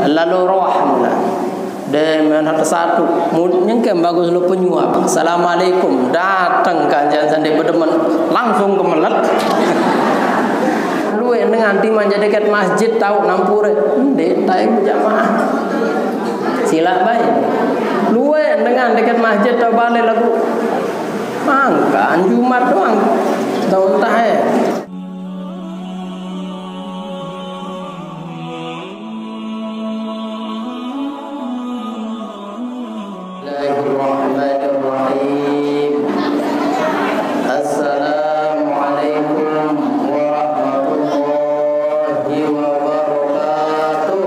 lalu rohna de mana satu mudnya kan bagus lu penyuap. Assalamualaikum, datang kanjeng sandi berdemen langsung kemelet. Lu dengan di manja dekat masjid tahu nampure ndek tai berjamaah. Sila baik. Lu dengan dekat masjid tahu balik lagu. Mangka Jumat doang. Tahu entah ya. Bismillahirrahmanirrahim. Assalamualaikum warahmatullahi wabarakatuh.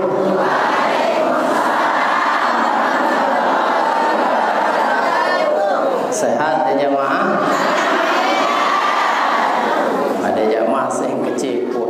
Sehat ya jamaah? Ada jamaah yang kecipu.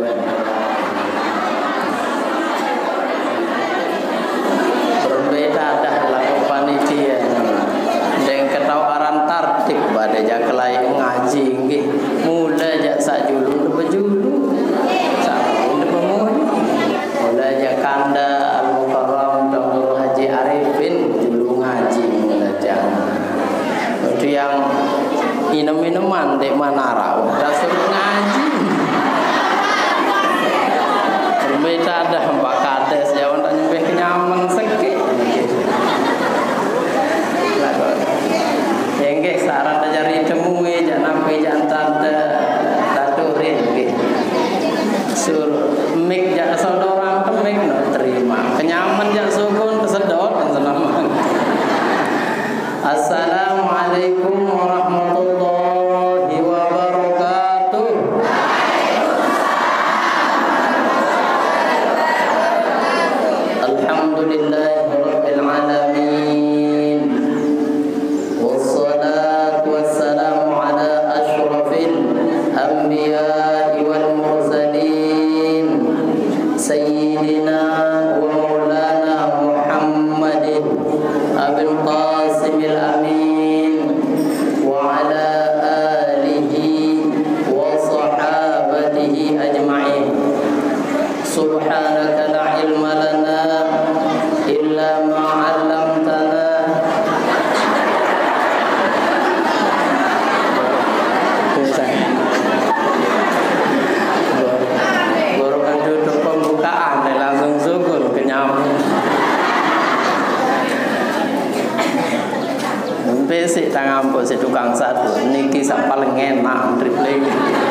Berbeda dah lagu panitia. Dengan ketawaran tartib pada jakelai ngaji nggih. Mula jak sak julung bejulu. Sak pemuji. Mula jak kanda Al-Mukarram Dr. Haji Arifin julung ngaji mula jak. Itu yang minum-minuman di Manara udah suruh ngaji. Berbeda dah Pak Kades ya untuk nyembeh kenyaman sekit. Yang saran dari temui jangan sampai jantan daturin nggih. Sur mik jak sodorang temik no terima. Kenyaman jak sukun kesedot dan senang. Assalamualaikum warahmatullahi wabarakatuh. Alhamdulillahirabbil alamin. Wassalatu wassalamu ala asyrafil anbiya'i wal mursalin sayyidina wa maulana Muhammadin abil qasimil amin wa ala alihi wa sahabatihi ajma'in. Subhanaka la ilma lana illa ma 'allamtana. Golongan duduk pembukaan langsung sukun kenyam. Besi tangan si tukang satu niki sak paling enak tripling.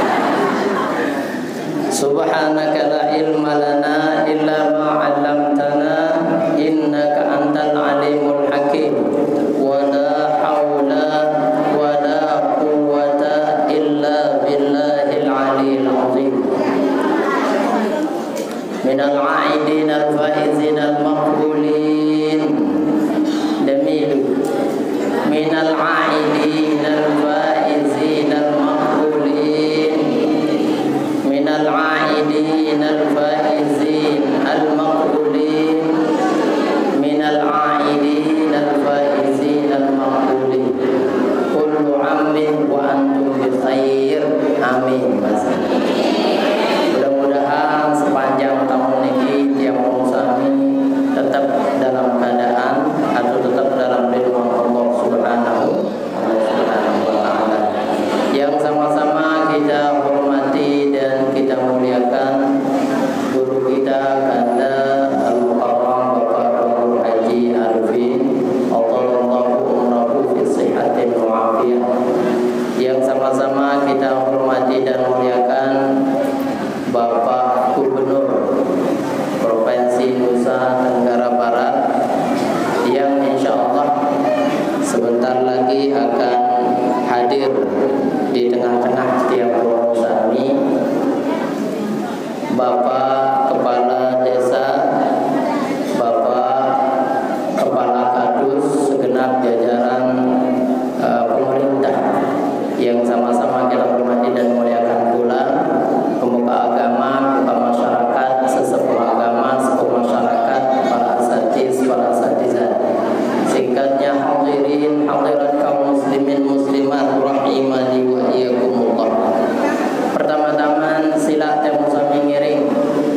Subhanaka la ilma lana illa ma 'allamtana innaka antal alimul hakim wa la haula wa la quwwata illa billahil aliyil azim. Minal 'aidin al faizin al maqbulin damilu minal 'aidin al faizin al maqbulin minal 'aidin al faizin al maqbulin minal 'aidin al faizin al maqbulin kullu 'amin wa antum bi khair. Amin. Mudah-mudahan sepanjang tahun ini tiap musami tetap dalam keadaan atau tetap dalam ridwan Allah Subhanahu wa taala. Yang sama-sama kita hormati dan kita muliakan guru kita Kanda Al-Mukarram Bapak Dr. Haji Arifin Allahu umrahu fi sihatin wa afiyah. Yang sama-sama kita hormati dan muliakan Bapak Gubernur Provinsi Nusa Tenggara Barat yang insya Allah sebentar lagi akan hadir di tengah-tengah tiap musami. Bapak Kepala Desa, Bapak Kepala Kadus, segenap jajaran pemerintah yang sama-sama kita hormati dan muliakan pula, pemuka agama, pemuka masyarakat, sesepuh agama, sesepuh masyarakat, para asatidzah. Singkatnya hadirin hadirat kaum muslimin muslimat rahimani wa iyyakumullah. Pertama-tama sila temu sami ngiring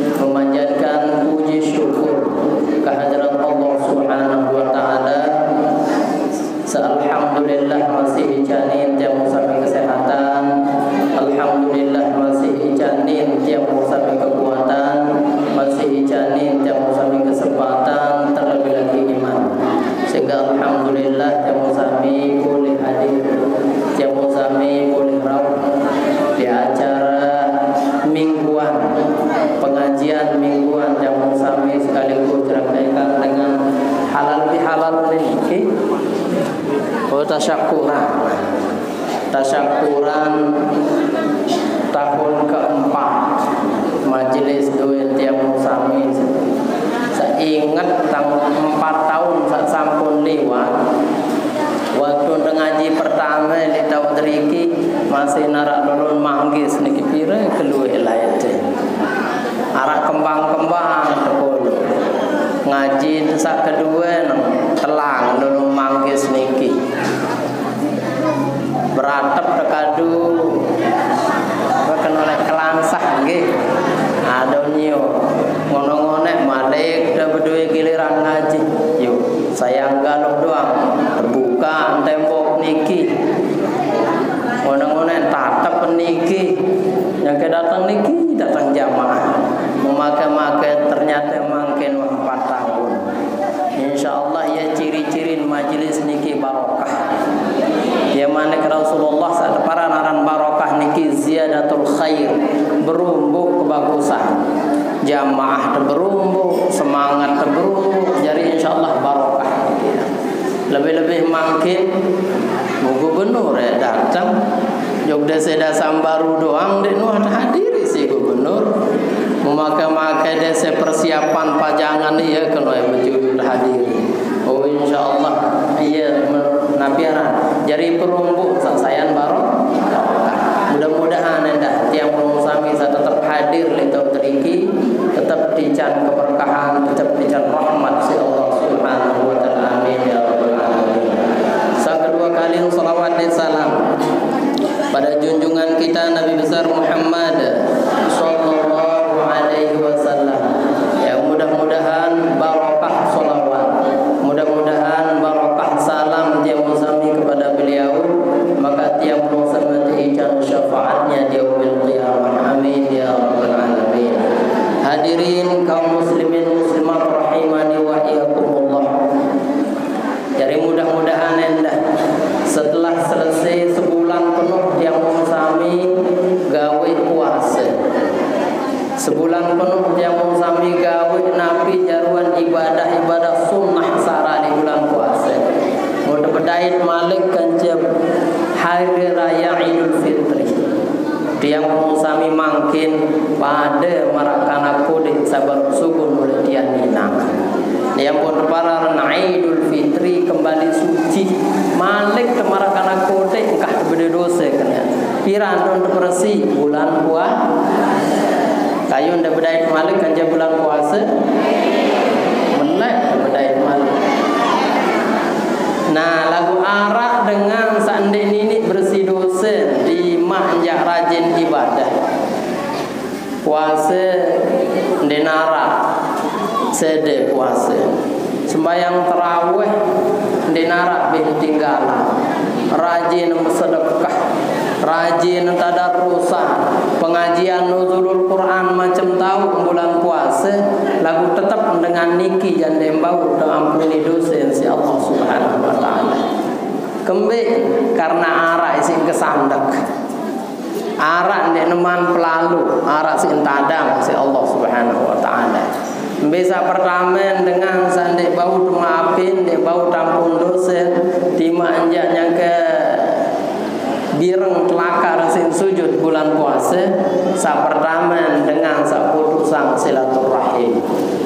ni jamu sami kesempatan terlebih lagi iman. Sehingga alhamdulillah jamu sami boleh hadir, jamu sami boleh rawuh di acara mingguan, pengajian mingguan jamu sami sekaligus dirangkaikan dengan halal bihalal ini. Tasyakuran tahun keempat majelis duit jamu sami. Saya ingat tahun 4 tahun saat sampun lewat. Waktu ngaji pertama di tahun teriki masih narak lulun manggis niki pira keluar lain teh. Arak kembang-kembang tekolo. Ngaji sak kedua telang lulun manggis niki. Beratap tekadu kena oleh kelansah nggih. Adonyo ngono-ngonek malik dah berdua giliran ngaji. Yuk, sayang galuk doang. Terbuka tembok niki. Ngono-ngonek tatap niki. Yang kedatang niki datang jamaah. Memakai-makai ternyata makin 4 tahun. Insyaallah ya ciri-ciri majelis niki barokah. Ya mana Rasulullah saat para naran barokah niki ziyadatul khair, berumbu kebagusan. Jamaah berumbu, semangat berumbu. Jadi insyaallah barokah. Lebih-lebih mungkin gubernur datang Jogja seda sambaru doang dek nuh hadiri si gubernur. Memakai-makai desa persiapan pajangan ya kena berjudul hadiri. Oh insyaallah iya nabiaran. Jadi perumbu sayan barokah. Mudah-mudahan anda tiang sami tetap hadir li tahun teriki, tetap dican keberkahan, tetap dican rahmat si Allah Subhanahu wa taala. Amin ya rabbal alamin. Kedua kali salawat dan salam pada junjungan kita Nabi besar Muhammad sallallahu alaihi wasallam. Ya mudah-mudahan barokah salawat, mudah-mudahan barokah salam dia musami kepada beliau, maka tiap musami ijan syafaatnya di yaumil qiyamah. Amin ya rabbal alamin. Hadirin kaum muslimin muslimat rahimani wa iyyakumullah. Jadi mudah-mudahan anda setelah selesai sebulan penuh yang musami gawe puasa, sebulan penuh yang musami gawe nabi jaruan ibadah sunnah sara di bulan puasa. Mudah bedait malik kancep hari raya Idul Fitri. Dia musami mangkin pada marakana kode sabar sugun oleh dia ninang. Yang pun para Idul Fitri kembali suci malik kemarakana kode engkah berdosa kena. Piran don bersih bulan puasa. Kayu ndak bedait malik kanja bulan puasa. Melek bedait malik. Nah, lagu arak dengan sande nini bersih dosa di manjak rajin ibadah. Puasa denara sede puasa. Sembayang tarawih denara tinggalan. Rajin bersedekah, rajin tadarrusan, pengajian nuzulul Quran macam tahu bulan puasa, lagu tetap dengan niki jande bau dan ampuni dosa si Allah Subhanahu wa taala. Kembe karena arak isi kesandak. Arak ndek neman pelalu, arak si tadang si Allah Subhanahu wa taala. Bisa pertama dengan sandek bau maafin, dek bau tampun dosa, dimanjaknya ke bireng telakar sin sujud bulan puasa. Sa pertama dengan sa putusan silaturahim.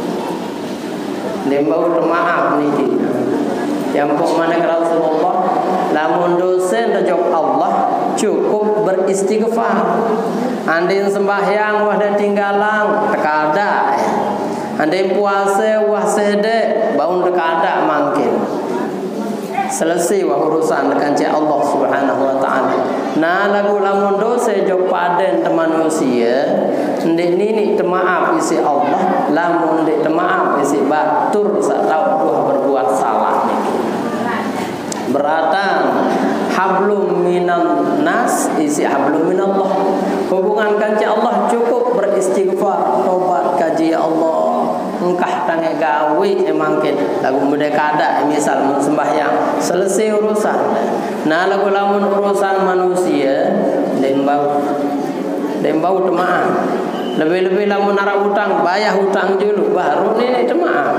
Dek bau maaf niki. Yang pok mana Rasulullah lamun dosa rejok Allah cukup beristighfar. Andin sembahyang wah dah tinggalang tekada. Andai puasa wah sede baun dekada mungkin selesai wah urusan dengan Allah Subhanahu wa taala. Nah lagu lamun dosa jok paden manusia ndek nini temaaf isi Allah, lamun ndek temaaf isi batur satau tuh berbuat salah niki. Beratan hablum minan nas isi hablum minallah. Hubungan kanci Allah cukup beristighfar, tobat kaji Allah. engkah tangi gawe emangkin lagu mudekada misal sembahyang selesai urusan. Nah lagu lamun urusan manusia dembau temaah. Lebih-lebih lamun nara hutang bayar hutang dulu baru ini temaah.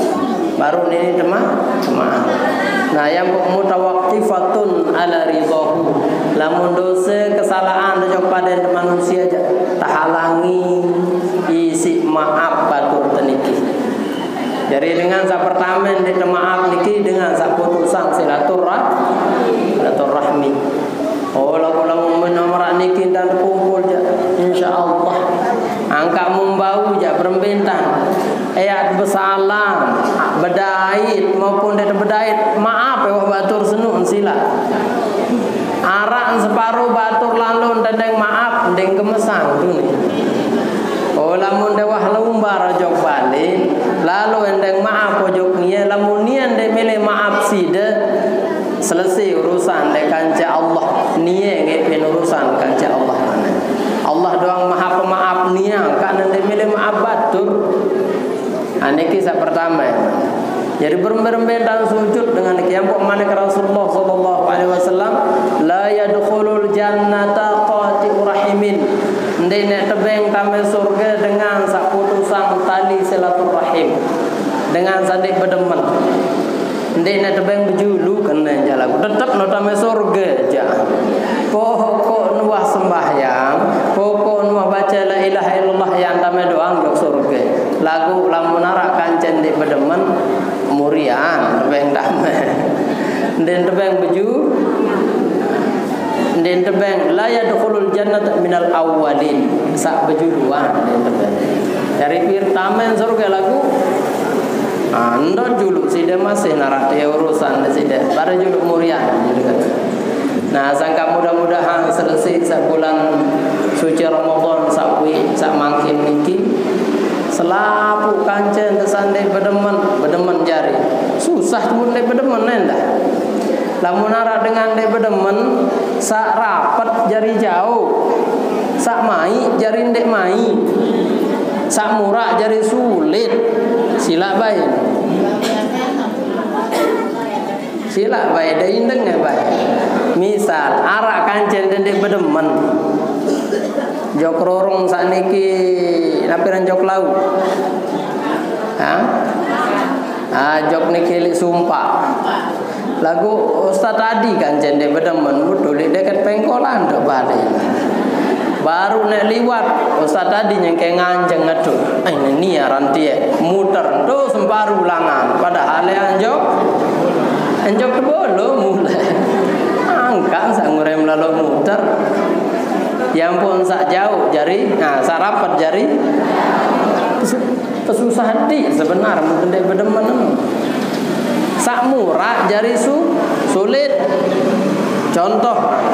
Nah yang mutawaqqifatun ala ridahu. Lamun dosa kesalahan dajak pada manusia aja tahalangi isi maaf batur teniki. Jadi dengan sa pertama di maaf niki dengan sa putusan silaturahmi. Oh lagu menomor niki dan kumpul ja insyaallah. Angka membau ja berembentang. Ayat bersalam, bedait maupun tidak bedait maaf ya batur senun sila. Arak separuh batur lalu tendeng maaf tendeng kemesang tu ni. Oh lamun dewah lumbar jok balik lalu endeng maaf pojok nia lamun nian de mele maaf sida selesai urusan de kanca Allah nia ngepin urusan kanca Allah. Allah doang maha pemaaf nia kan de mele maaf batur. Ini kisah pertama. Jadi berembel-embel dan sujud dengan yang mana Rasulullah sallallahu alaihi wasallam la yadkhulul jannata qati'ur rahimin. Ndene tebeng tame surga dengan saputusan tali silaturahim. Dengan sadik bedemen. Ndene tebeng bejulu kena jalan. Tetap no tame surga ja. Pokok nuah sembahyang, pokok nuah baca la ilaha illallah yang tame doang jok surga. Lagu lamun nara kancen di bedemen murian tebeng dame. Den tebeng beju den tebeng la yadkhulul jannata minal awwalin. Sak bejuluan den tebeng. Dari pertama surga lagu anda juluk sida masih nara dia urusan sida. Pada juluk murian gitu kan. Nah, sangka mudah-mudahan selesai sebulan suci Ramadan sakwi sak mangkin niki selapu kancen tesandai bedemen jari. Susah mun dai bedemen endah. Lamun ara dengan dai bedemen sak rapat jari jauh. Sak mai jari ndek mai. Sak murah jari sulit. Sila bae. Sila bae da indeng bae. Misal arak kancen dendek bedemen jok rorong sakniki napiran jok laut. Jok niki sumpah. Lagu Ustaz tadi kancen dendek bedemen betul dekat pengkolan dak bade. Baru nek liwat Ustaz tadi nyengke nganjeng ngeduk. Ini rantie muter tu semparu ulangan padahal anjok kebolo mulai. Angkat sak ngurem lalu muter. Yang pun sak jauh jari, sak rapat jari. Pesusah hati sebenar mungkin dek bedemen. Sak murah jari sulit. Contoh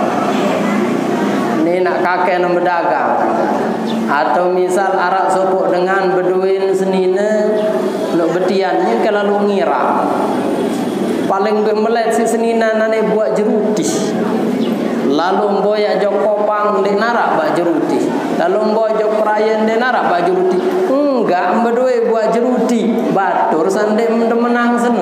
ini nak kakek nak berdagang atau misal arak sopok dengan beduin senina nak betiannya kalau ngira paling bemelet si senina nane buat jeruti lalu mboya jok kopang dek narak buat jeruti lalu mboya jok perayan dek narak buat jeruti enggak bedue buat jeruti batur sandek menang senu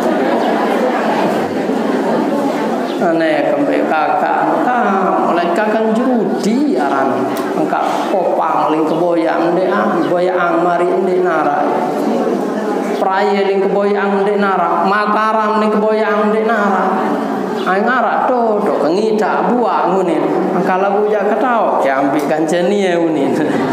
ane kembe kakak oleh kakak judi aran engkak kopang ling keboyang de boyang mari de nara praya ling keboyang de nara mataram ling keboyang de nara ai ngara to kengita buah ngunin angkala buja katau ambil kancenia ngunin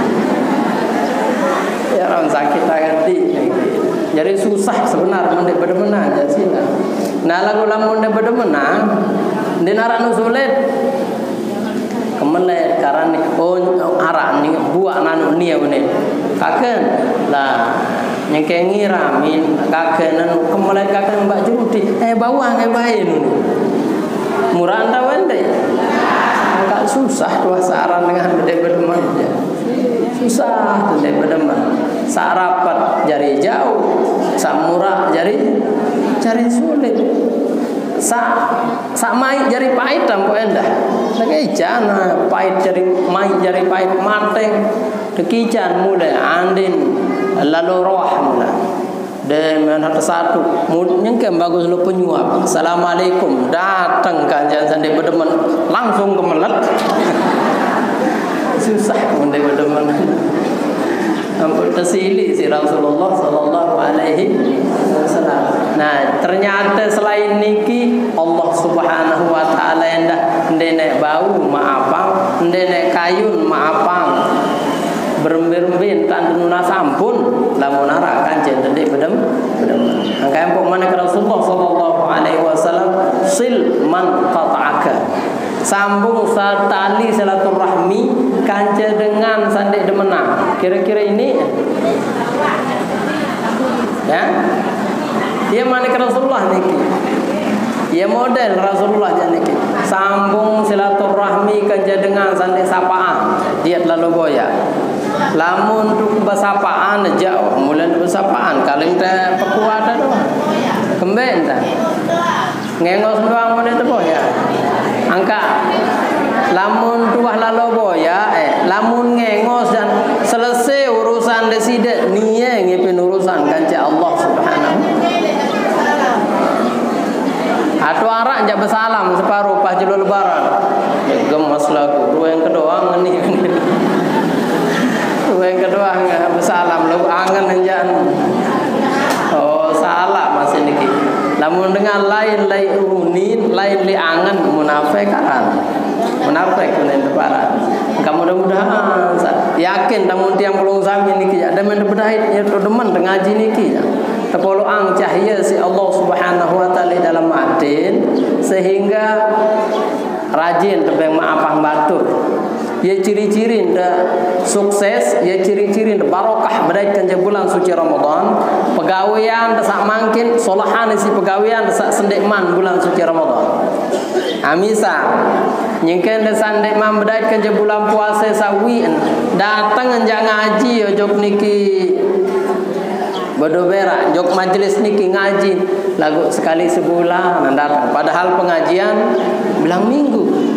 ya orang sakit hati jadi susah sebenarnya mendek bedemenan jasina. Nah lagu lamun de bedemenan den arak nu sulit kemelet karena arak ni buak nanu nia benih kaken lah nyengke ngiramin kaken nanu kemelet kaken mbak judi bawang bae nu murah anda wende agak susah tuah saran dengan de bedemen susah de bedemen sarapat jari jauh sak murah jari sulit sak mai jari pahit tampo endah lagi jana pahit jari mai jari pahit mateng dekican muda andin lalu rawah mula. Dan ada satu nyengkem bagus lu penyuap. Assalamualaikum, datang kanjeng sandi berdemen langsung kemelet. Susah mendai berdemen. Ampun tersili si Rasulullah sallallahu alaihi wasallam. Nah, ternyata selain niki Allah Subhanahu wa taala endah ndene bau maapang, ndene kayun maapang. Berembin tandununa sampun lamun ara kanjeng ndek bedem. Angka empuk mana ke Rasulullah sallallahu alaihi wasallam sil man qata'aka. Sambung tali silaturahmi kanjeng dengan sandek demenang. Kira-kira ini ya. Dia mana ke Rasulullah niki. Ya model Rasulullah janiki. Sambung silaturahmi kanjeng dengan sandek sapaan. Dia lalu boya. Lamun untuk bersapaan jauh, mulai bersapaan kaleng teh pekuatan tu. Kemben dah. Ngengos doang mana tu boya. Angka lamun tuah lalu boya, lamun ngengos dan selesai urusan deside niye ngipin urusan kanca Allah Subhanahu. Atau arak jak bersalam separuh pas julul lebaran. Gemas lagu. Yang kedua ngeni. Yang kedua bersalam lalu angan anjan. Oh salah masih niki. Lamun dengan lain unin, lain li angan munafik kan. Munafik kunen deparan. Kamu mudah-mudahan yakin namun tiang pelung sami niki ya demen bedait ya demen ngaji niki ya. Tepoloang cahaya si Allah Subhanahu wa taala dalam adin sehingga rajin tebeng maafang batur. Ya ciri-ciri nda sukses, ya ciri-ciri nda barokah beraikan je bulan suci Ramadan. Pegawaian sak mangkin solahan si pegawaian sak sendekman bulan suci Ramadan. Amisa nyengken de sandekman beraikan je bulan puasa sawi datang enjak ngaji jok niki bedobera jok majelis niki ngaji lagu sekali sebulan datang. Padahal pengajian bilang minggu.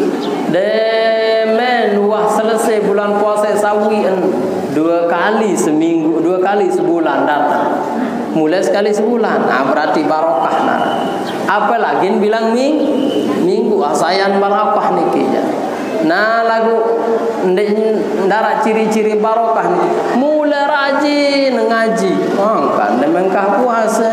Demen wah selesai bulan puasa sawian 2 kali seminggu, 2 kali sebulan datang. Mulai sekali sebulan. Nah, berarti barokah nah. Apalagi bilang minggu asayan barokah niki ya. Nah, lagu ndara ciri-ciri barokah niki. Mulai rajin ngaji. Oh, kan mengkah puasa.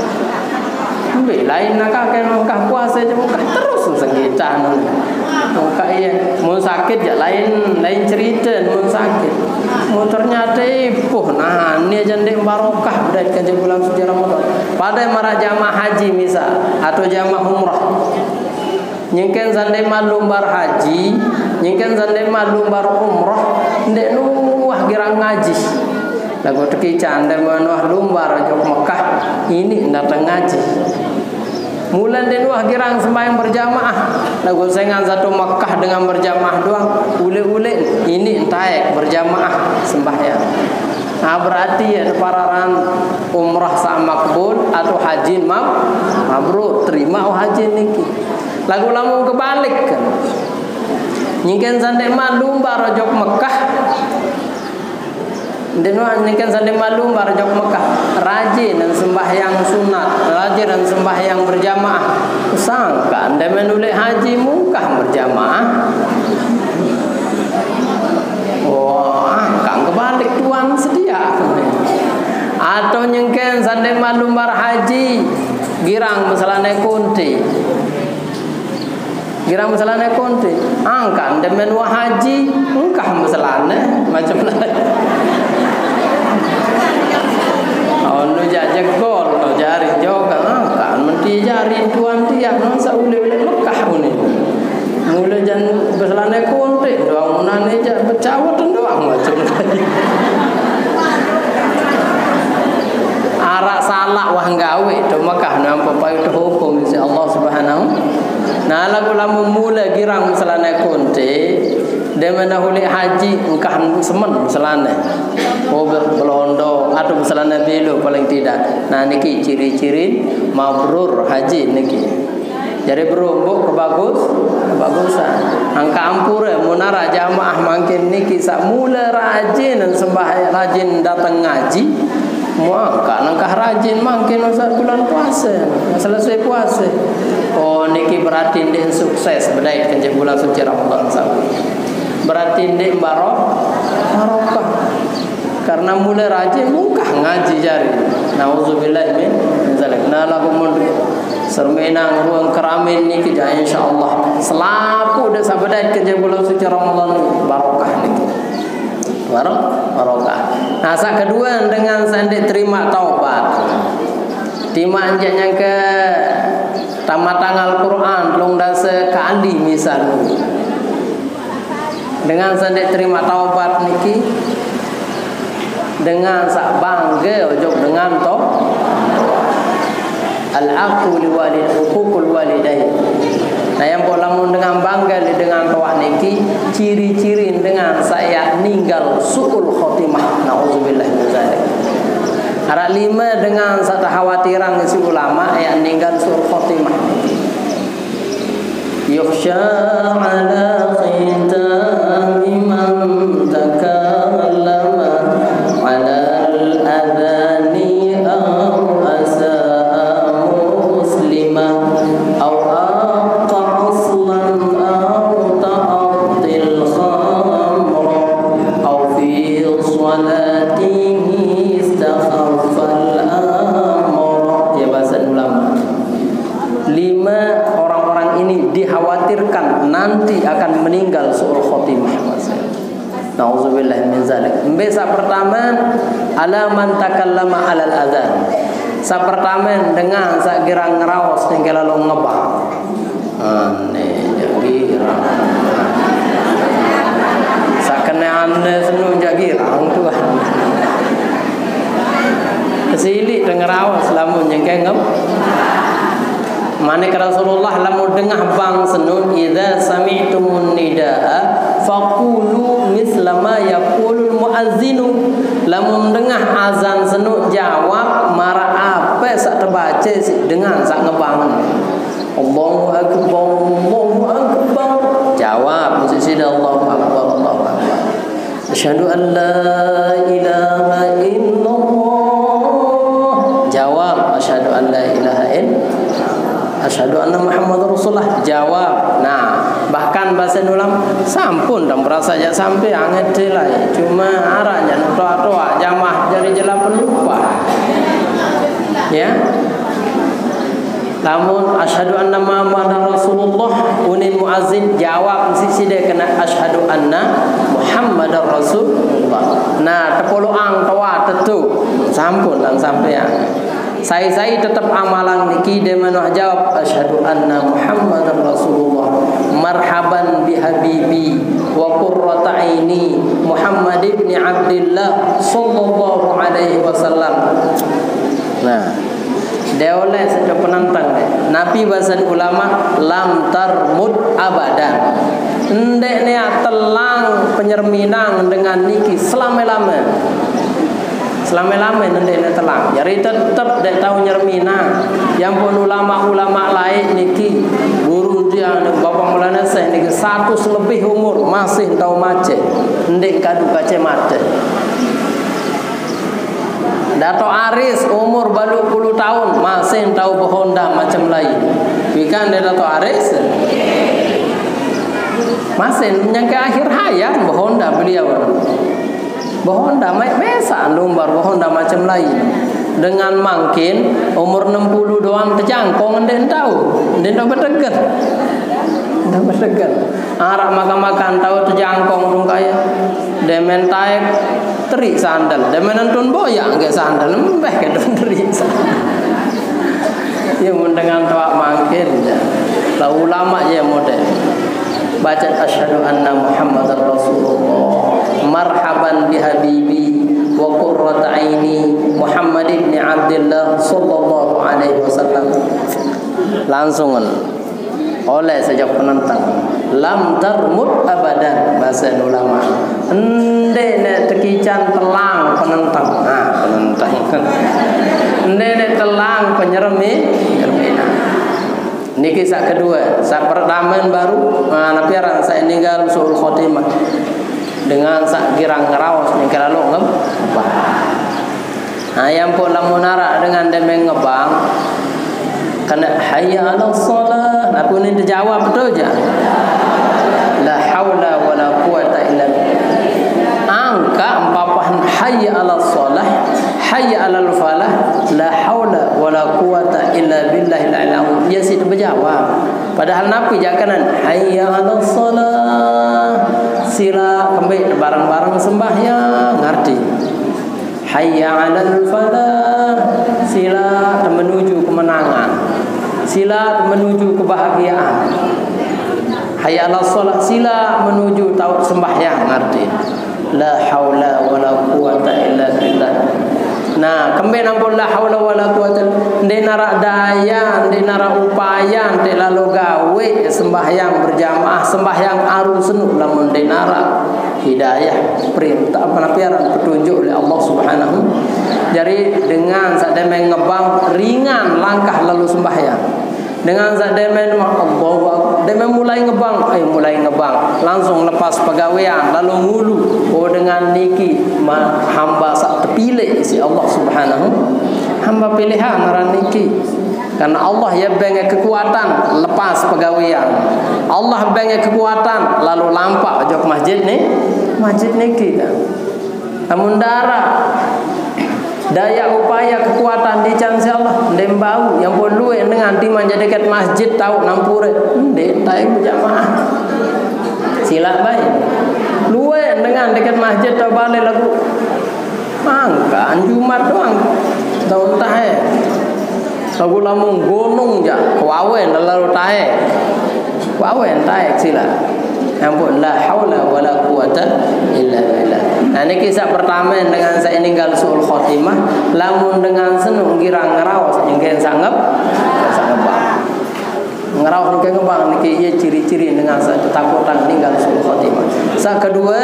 Lain nak kah puasa je muka terus senggitan. Muka iya mau sakit je lain cerita mau sakit. Mau ternyata nah ni jandek barokah beraikan je bulan suci Ramadan. Pada marah jamaah haji misal atau jamaah umrah. Nyengken sandai malum bar haji, nyengken sandai malum bar umrah, ndek nuah girang ngaji. Lagu teki canda menuah lumbar jok Mekah ini datang ngaji. Mulan den wah girang sembahyang berjamaah. Lagu sengan satu Mekah dengan berjamaah doang. Ule-ule ini entaek berjamaah sembahyang. Nah berarti ya pararan umrah sa makbul atau haji mabrur terima haji niki. Lagu lamun kebalik kan. Nyingken sandek malum barojok Mekah. Denwa nikan sandai malum barjok Mekah rajin dan sembahyang sunat, rajin dan sembahyang berjamaah. Sangka anda menulek haji mukah berjamaah. Wah, kang kebalik tuan sedia. Atau nyengken sandai malum bar haji girang masalahnya kunti. Girang masalahnya kunti. Angkan demen wah haji mukah masalahnya macam lain. Nu jajak gol, nu jari juga kan menti jari tuan tiang nu saule-ule Mekah ni. Mula jan berselane kontek doang munane jak becawat doang macam tadi. Arak salah wah gawe tu Mekah nampak pai tu hukum si Allah Subhanahu. Nah lagu lamu mula girang selane kontek demen huli haji engkah semen selane. Oh belondo atau selana bilu paling tidak. Nah niki ciri-ciri mabrur haji niki. Jadi berumbuk kebagusan. Angka ampure munara jamaah makin niki sak mula rajin sembahyang rajin datang ngaji. Muangka nangkah rajin makin usah bulan puasa. Selesai puasa. Oh niki berarti ndek sukses bedai kenjeng bulan suci Ramadan sabu. Berarti ndek barokah. Karena mulai rajin mungkah ngaji jari. Nauzubillah min zalik. Nah lagu mun sermenang ruang keramin niki ja insyaallah selaku dah sabadai kerja bulan suci Ramadan barokah niki. Barokah. Nah, sak kedua dengan sandi terima taubat. Terima anjanya ke tamatan Al-Quran long dasa kali misal. Dengan sandi terima taubat niki dengan sak bangga ojok dengan al-aqul walid huququl walidain. Nah yang lamun dengan bangga dengan toa niki ciri-ciri dengan saya ninggal suul khotimah. Nauzubillah min zalik. Ara 5 dengan satu khawatiran si ulama yang ninggal suul khotimah. Yukhsha ala khitami man takallama ala al-adhani aw asaa muslima aw aqa aslan aw ta'atil khamra aw fi salatihi istakhaffa al-amra. Ya bahasa ulama. 5 orang-orang ini dikhawatirkan nanti akan meninggal suul khotimah. Nauzubillah min zalik. Mbesa pertama ala man takallama alal adzan. Sa pertama dengan sa girang ngeraos ning lalu ngebah. Ane girang. Sa kena ane senu girang tuan. Kesili ngeraos lamun nyengke ngep. Manik Rasulullah lamun dengah bang senun idza sami'tumun nidaa faqulu misla ma yaqulul muazzinu. Lamun dengah azan senun jawab mara apa sak terbaca dengan sak ngebangun. Allahu akbar Allahu akbar. Jawab mesti Allahu akbar Allahu akbar. Asyhadu an la ilaha illallah. Jawab asyhadu an la ilaha illallah. Asyhadu anna Muhammadar Rasulullah. Jawab. Nah, bahkan bahasa ulam sampun dan merasa jak sampai anget lah. Cuma arahnya doa-doa jamaah jadi jelas pelupa. Ya. Namun asyhadu anna Muhammadar Rasulullah unin muazzin jawab sisi dia kena asyhadu anna Muhammadar Rasulullah. Nah, tepuluang toa tetu sampun dan sampai saya tetap amalan niki de manoh jawab asyhadu anna Muhammadar Rasulullah marhaban bi habibi wa qurrata aini Muhammad ibn Abdullah sallallahu alaihi wasallam. Nah, dia oleh sejak penantang deh. Nabi bahasa ulama lam tarmud abadan. Ndek ne telang penyerminang dengan niki selama-lama. Selama-lama nanti nak telang. Jadi tetap dak tahu nyermina. Yang pun ulama-ulama lain niki guru dia Bapak Maulana Syekh niki 100 lebih umur masih tahu mace. Ndek kadu kace mate. Dato Aris umur baru 10 tahun masih tahu berhonda macam lain. Bukan dia Dato Aris. Masih yang ke akhir hayat berhonda beliau. Bohonda main biasa lumbar bohonda macam lain. Dengan makin umur 60 doang terjangkau ndek tahu. Ndek berdegan. Ndek berdegan. Arah makan-makan tahu terjangkau dong kaya. Demen taek terik sandal. Demen nonton boyak enggak sandal. Mbah ke terik sandal. Ya mendengar tawa makin ya. Lah ulama je model. Baca asyhadu anna Muhammadar Rasulullah marhaban bi habibi wa qurrata aini Muhammad ibn Abdullah sallallahu alaihi wasallam. Langsung oleh sejak penentang lam tarmud abadan bahasa ulama. Ende ne tekican telang penentang. Nah, penentang. Ende ne telang penyermi. Niki sak kedua, sak pertama baru napiaran saya ninggal suul khotimah dengan sak girang ngeraos niki lalu ngebang. Nah yang pun lamun nara dengan demeng ngebang kena hayya 'alas shalah. Nah pun ini jawab betul aja. La haula wala quwata illa billah. Angka empapahan hayya 'alas shalah, hayya 'alal falah, la haula wala quwata illa billahil aliyil. Dia situ berjawab. Padahal napi jakanan hayya 'alas shalah. Sila kembali barang-barang sembahyang ngerti. Hayya 'alal falah. Sila menuju kemenangan. Sila menuju kebahagiaan. Hayya 'alas shalah, sila menuju tahu sembahyang ngerti. La haula wala quwata illa billah. Nah, kembali nampun la haula wala quwata ndek nara daya, ndek nara upaya, ndek lalu gawe sembahyang berjamaah, sembahyang arusenu lamun ndek nara hidayah perintah penapiaran petunjuk oleh Allah Subhanahu. Jadi dengan sademeng ngebang ringan langkah lalu sembahyang. Dengan sademeng Allah, demeng mulai ngebang, mulai ngebang, langsung lepas pegawaian lalu ngulu. Oh dengan niki hamba sak terpilih si Allah Subhanahu. Hamba pilihan ngaran niki. Karena Allah ya bengi kekuatan lepas pegawaian. Allah bengi kekuatan lalu lampak jok masjid nih. Masjid niki kan. Namun darah daya upaya kekuatan di cansi Allah ndem bau yang pun luwe dengan timan jadi dekat masjid tahu nampure ndek tai berjamaah sila baik luwe dengan dekat masjid tahu balik lagu mangka Jumat doang tahun tahe lagu lamun gunung ja kawen lalu tahe kawen tahe sila ampun la haula wala quwata illa billah. Nah ini kisah pertama dengan saya ninggal suul khotimah lamun dengan senung girang ngeraos ingin sanggep bang ngeraos ingin ngebang niki ieu ciri-ciri dengan ketakutan ninggal suul khotimah. Sa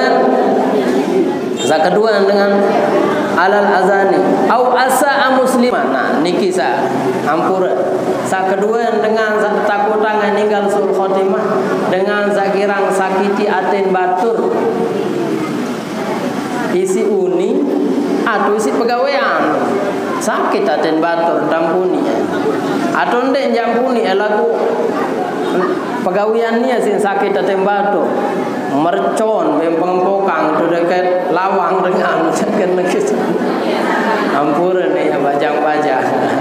kedua dengan alal azani au asa musliman. Nah niki sa hampura. Sa kedua dengan ketakutan ninggal suul khotimah dengan sakirang sakiti aten batur isi uni atau isi pegawaian sakit aten batur tampuni atau ndek jampuni lagu pegawaian nia sin sakit aten batur mercon bempengpokang tu dekat lawang dengan second lagi ampura nih bajang-bajang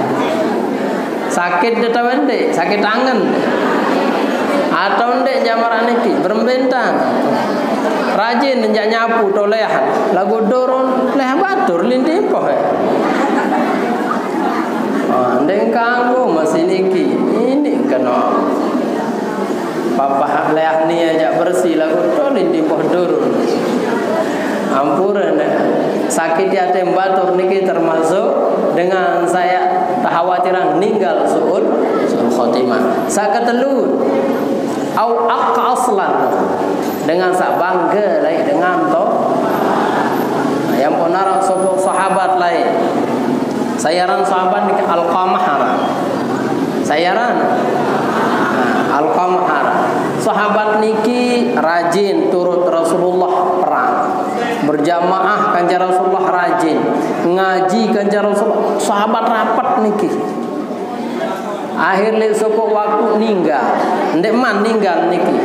sakit de tawende sakit tangan atau ndek jamaran iki berembentang rajin njak nyapu tolehan lagu doron leh batur lindi poh ndek kanggo masih niki ini kena papa leh ni ajak bersih lagu to lindi poh doron ampura sakit hati batur niki termasuk dengan saya kekhawatiran ninggal suul khotimah. Sakatelun au aqqa aslan dengan sak bangga lain dengan to yang ponara sapa sahabat lain sayaran sahabat ni Alqamah sayaran Alqamah sahabat niki rajin turut Rasulullah perang berjamaah kanjeng Rasulullah rajin ngaji kanjeng Rasulullah sahabat rapat niki akhirnya soko waktu ninggal ndek man ninggal niki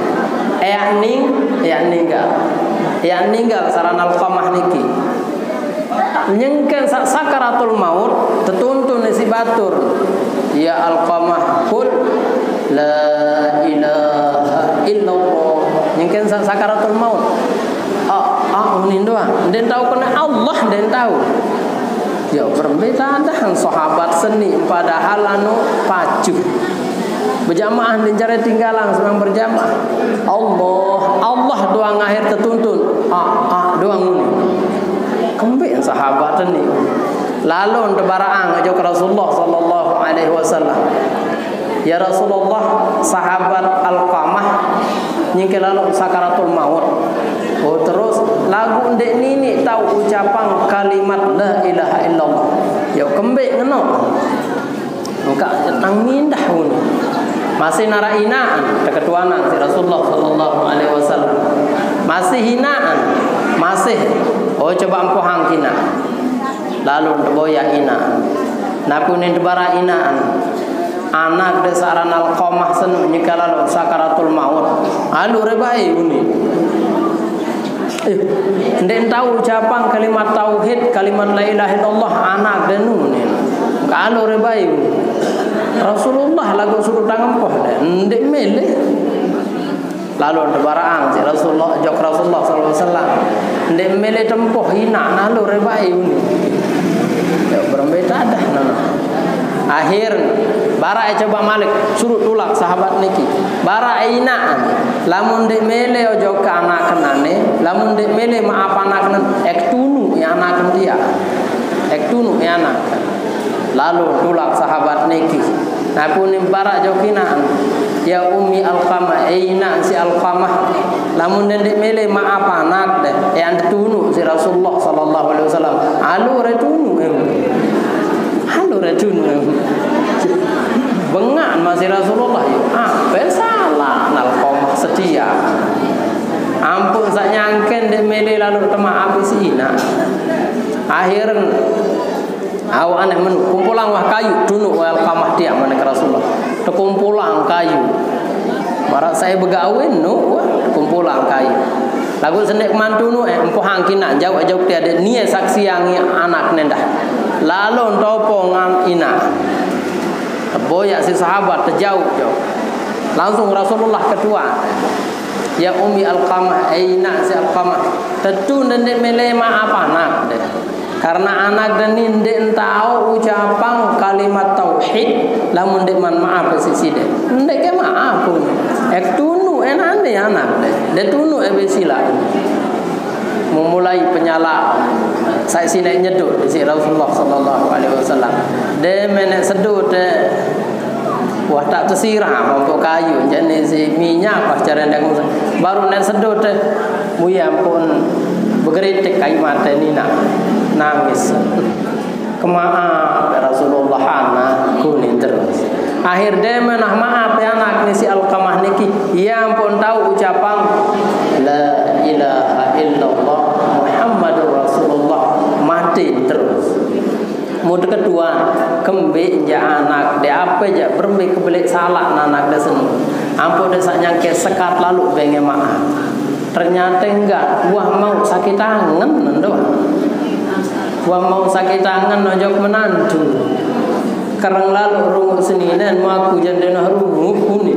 ninggal saran Alqamah niki nyengken sakaratul maut tetuntun si batur ya Alqamah kul la ilaha illallah nyengken sakaratul maut unin doang den tahu kena Allah den tahu ya berbeda dengan sahabat seni padahal anu pacu berjamaah dan cara tinggalan senang berjamaah Allah doang akhir tertuntun doang ini kembali sahabat ini lalu ndebaraang aja ke Rasulullah sallallahu alaihi wasallam ya Rasulullah sahabat Alqamah nyengke lalu sakaratul maut terus lagu ndek nini tahu ucapan kalimat la ilaha illallah ya kembali ngeno engka nang mindah Masih nara hinaan keketuanan si Rasulullah sallallahu alaihi wasallam. Masih hinaan, masih coba empoh hangkina. Lalu boya hinaan. Nakunin debara hinaan. Anak de saran Alqamah senu nyikala sakaratul maut. Alu rebai uni. Ndek tahu ucapan kalimat tauhid, kalimat la ilaha illallah anak denu ni. Alu rebai uni. Rasulullah lagu suruh tangan poh de. Ndek mele. Lalu debaraang si Rasulullah jok Rasulullah sallallahu alaihi wasallam. Ndek mele tempoh hina alu rebai uni. Ya berbeda dah nana. Akhir bara coba Malik suruh tulak sahabat niki. Bara inaan lamun dek mele ojo ke anak kenane, lamun dek mele maaf anak nan ek tunu ya anak dia. Ek tunu ya anak. Lalu tulak sahabat niki. Aku nim bara jokinaan. Ya Ummi Alqamah ina si Alqamah. Lamun dek mele maaf anak deh yang tunu si Rasulullah sallallahu alaihi wasallam. Alu retunu Halo racun bengak masih Rasulullah salah Alqamah setia ampun sak nyangken dek mele lalu tema habis ina akhir aw aneh menu kumpulan wah kayu dunu Alqamah dia mana Rasulullah kumpulan kayu marak saya begawin kumpulan kayu lagu sendek mantunu empoh hangkina jauh tiada nia saksi yang anak nendah lalu topongan ina boyak si sahabat terjauh langsung Rasulullah kedua ya Ummi Alqamah aina si Alqamah tentu ndek melema apa anak deh karena anak dan ndek tahu ucapan kalimat tauhid lamun ndek man maaf sisi deh ndek ke maaf pun ek tunu enane anak deh tunu ebesila memulai penyala saya sini nyedut si Rasulullah sallallahu alaihi wasallam de menek sedut wah tak tersiram untuk kayu jenis si minyak pas cara ndak baru nek sedut muya pun bergeritik kayu mata ni nangis kemaaf Rasulullah ana kuning terus akhir de menah maaf ya anak ni si Alqamah niki yang pun tahu ucapan la ilaha illallah Muhammadur Rasulullah mati terus. Mode kedua kembe ja anak de apa ja berbe kebelik salah anak de senu. Ampun de sak nyangke sekat lalu benge maaf. Ternyata enggak, wah mau sakit tangan doang. Wah mau sakit tangan nojok menantu. Kerang lalu rungu seninan maku jandena rungu kuning.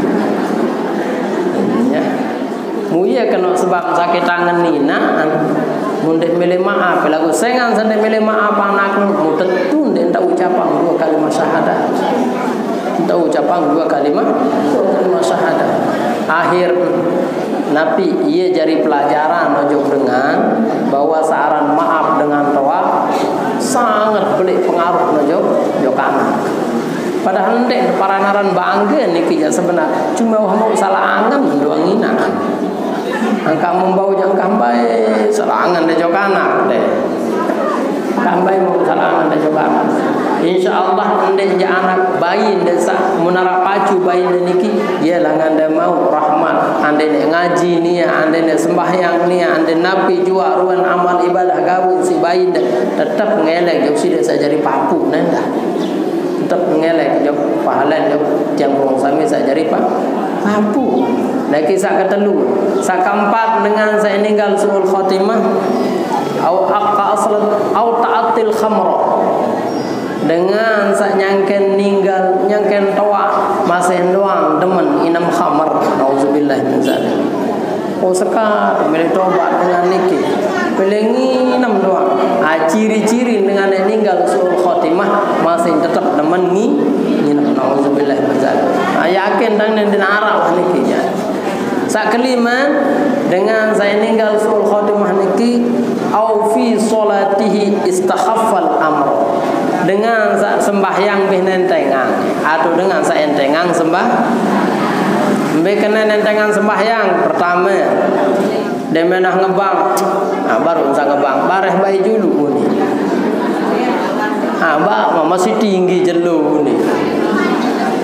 Ya. Muya kena sebab sakit tangan nina mundek mele maaf lagu sengan sendek mele maaf anak mu tentu ndek tak ucapan dua kalimat syahadat. Tak ucapan dua kalimat syahadat. Akhir Nabi ia jari pelajaran ojok dengan bahwa saran maaf dengan toa sangat pelik pengaruh ojok anak. Padahal ndek para naran bangga niki sebenarnya cuma mau salah angan doang ina. Angka membau jang kambai salangan de jokana deh. Kambai mau salangan de jokana. Insyaallah ndek ja anak bayi desa munara pacu bayi niki ya langan de mau rahmat ande nek ngaji nia ande nek sembahyang nia ande nabi jua ruan amal ibadah gawin si bayi tetap ngelek jauh si desa jari papu nenda. Tetap ngelek jauh pahalan jauh jambung sami sajari papu. Nah kisah ketelu, sak keempat dengan saya ninggal suul khatimah, au aqqa aslat, au ta'atil khamra. Dengan sak nyangken ninggal nyangken toa masih doang demen inam khamar. Nauzubillah min zalik. Oh sekat boleh tobat dengan niki. Pelengi inam doang. Ciri-ciri dengan ninggal suul khatimah masih tetap demen ni inam. Nauzubillah min zalik. Yakin dan arah niki ya. Sak kelima dengan saya ninggal suul khatimah niki au fi salatihi istakhaffal amr dengan sembahyang bih nentengang atau dengan sa entengang sembah mbek kena nentengang sembahyang pertama demenah ngebang baru sa ngebang bareh bayi dulu ni mbak masih tinggi jelu ni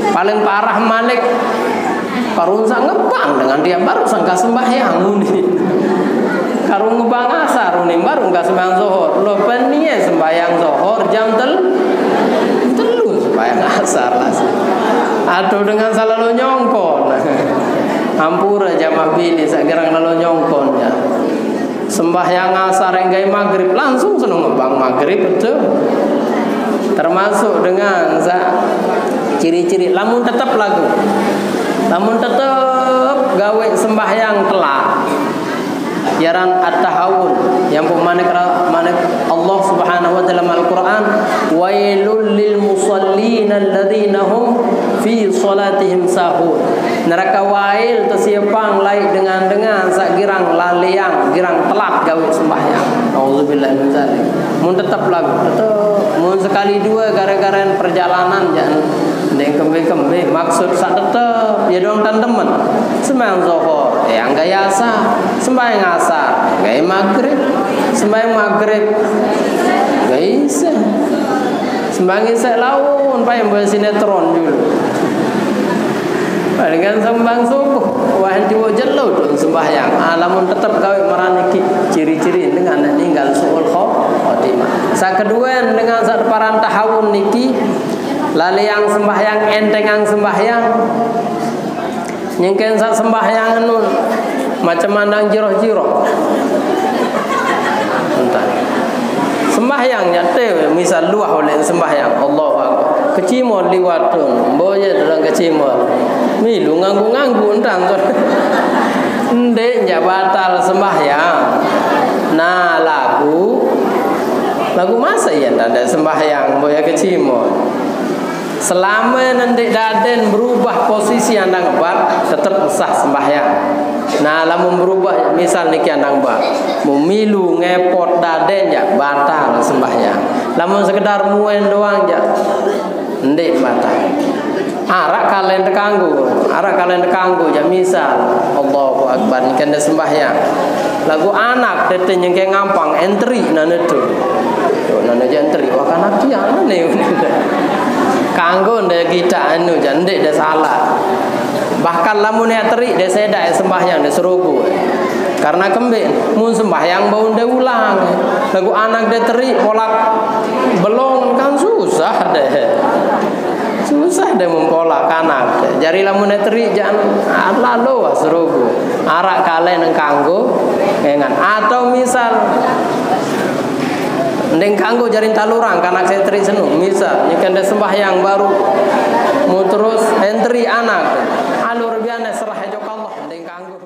Paling parah Malik karun sak ngebang dengan dia baru sangka sembahyang muni. Karun ngebang asar muni baru enggak sembahyang zuhur. Lo penie sembahyang zuhur jam telu sembahyang asar lah. Aduh dengan selalu nyongkon. Hampura jamaah bini sakirang lalu nyongkon ya. Sembahyang asar enggai maghrib langsung seneng ngebang maghrib betul. Termasuk dengan ciri-ciri lamun tetap lagu. Lamun tetap gawe sembahyang telat. Yaran at-tahawun yang pemanek Allah Subhanahu wa taala Al-Qur'an wailul lil musallin alladzina hum fi salatihim sahun. Neraka wail tesiepang laik dengan sak girang laliang girang telat gawe sembahyang. Auzubillahi min dzalik. Mun tetap lagu tetap mun sekali dua gara-gara perjalanan jangan ndek kembe-kembe maksud sak tetep ya dong teman sembahyang zuhur angga yasa sembahyang asar gaya maghrib sembahyang maghrib gaya isya sembahyang isya laun payah buat sinetron dulu dengan sembahyang subuh wahan diwo jelo dong sembahyang alamun tetap gawe meraniki ciri-ciri dengan ninggal suul khotimah. Sa kedua dengan saat paran tahawun niki laliang sembahyang entengang sembahyang nyengken sak sembahyang nun macam mandang jiroh-jiroh entah sembahyang nyate misal luah oleh sembahyang Allahu akbar kecimol liwatun boye dalam kecimol milu nganggu-nganggu entang ndek nya batal sembahyang nah lagu masa ya ada sembahyang boye kecimol. Selama nanti daden berubah posisi andang ngebat tetap sah sembahyang. Nah lamun berubah misal niki andang ngebat memilu ngepot daden ya batal sembahyang. Lamun sekedar muen doang ya ndek batal. Arak kalian tekanggu ya misal Allahu akbar niki sembahyang. Lagu anak tete nyengke ngampang entry nana tu. Yo nana entry wah kana kian ne. Kanggo ndak kita anu jandek dah salah. Bahkan lamun terik dah sedak sembahyang dah serubu. Karena kembe mun sembahyang bau ndak ulang. Lagu anak dah terik polak belong kan susah deh. Susah deh mempolak anak. Jari lamun terik jangan lalu serubu. Arak kalian kanggo engan atau misal ndeng kanggo jaring talurang karena saya teri senu misal nyekan ada sembahyang baru mau terus entry anak alur biasa serah jok Allah ndeng kanggo